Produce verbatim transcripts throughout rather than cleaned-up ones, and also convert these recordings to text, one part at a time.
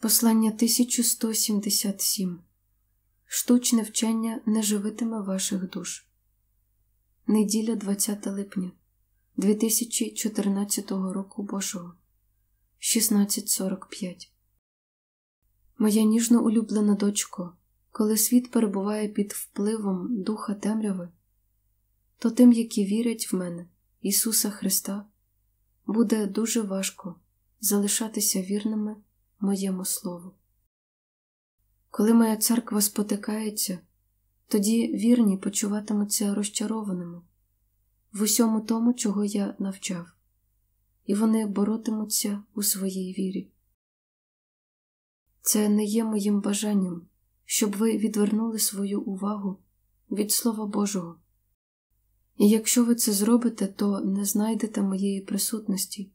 Послання тисяча сто сімдесят сім. Штучне вчення не живитиме ваших душ. Неділя двадцяте липня дві тисячі чотирнадцятого року Божого. шістнадцять сорок п'ять. Моя ніжно улюблена дочко, коли світ перебуває під впливом духа темряви, то тим, які вірять в мене, Ісуса Христа, буде дуже важко залишатися вірними моєму слову. Коли моя церква спотикається, тоді вірні почуватимуться розчарованими в усьому тому, чого я навчав, і вони боротимуться у своїй вірі. Це не є моїм бажанням, щоб ви відвернули свою увагу від Слова Божого. І якщо ви це зробите, то не знайдете моєї присутності.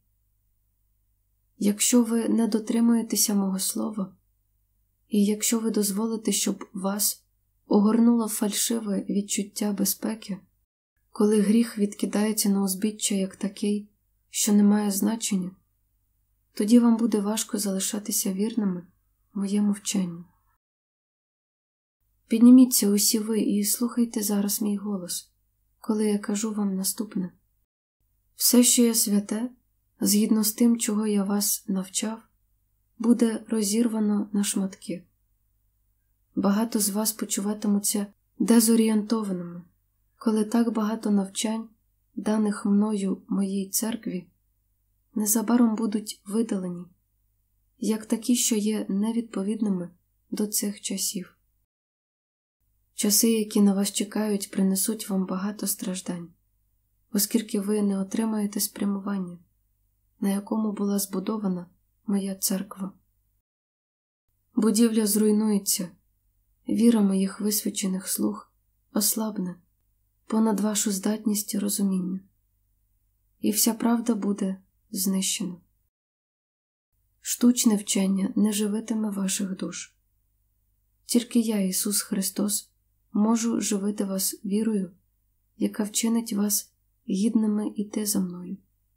Якщо ви не дотримуєтеся мого слова, і якщо ви дозволите, щоб вас огорнуло фальшиве відчуття безпеки, коли гріх відкидається на узбіччя як такий, що не має значення, тоді вам буде важко залишатися вірними моєму вченню. Підніміться усі ви і слухайте зараз мій голос, коли я кажу вам наступне. Все, що є святе, згідно з тим, чого я вас навчав, буде розірвано на шматки. Багато з вас почуватимуться дезорієнтованими, коли так багато навчань, даних мною моїй церкві, незабаром будуть видалені, як такі, що є невідповідними до цих часів. Часи, які на вас чекають, принесуть вам багато страждань, оскільки ви не отримаєте спрямування, на якому була збудована моя церква. Будівля зруйнується, віра моїх висвячених слуг ослабне понад вашу здатність і розуміння, і вся правда буде знищена. Штучне вчення не живитиме ваших душ. Тільки я, Ісус Христос, можу живити вас вірою, яка вчинить вас гідними іти за мною.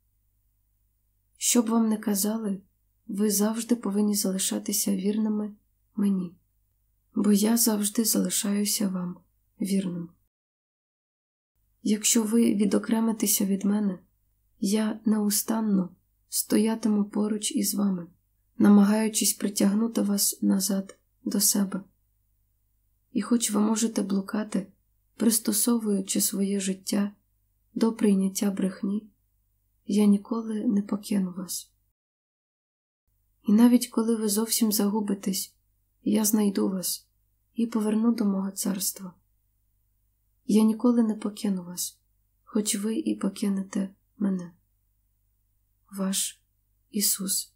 Що б вам не казали, ви завжди повинні залишатися вірними мені, бо я завжди залишаюся вам вірним. Якщо ви відокремитеся від мене, я неустанно стоятиму поруч із вами, намагаючись притягнути вас назад до себе. І хоч ви можете блукати, пристосовуючи своє життя до прийняття брехні, я ніколи не покину вас. І навіть коли ви зовсім загубитесь, я знайду вас і поверну до мого царства. Я ніколи не покину вас, хоч ви і покинете мене. Ваш Ісус.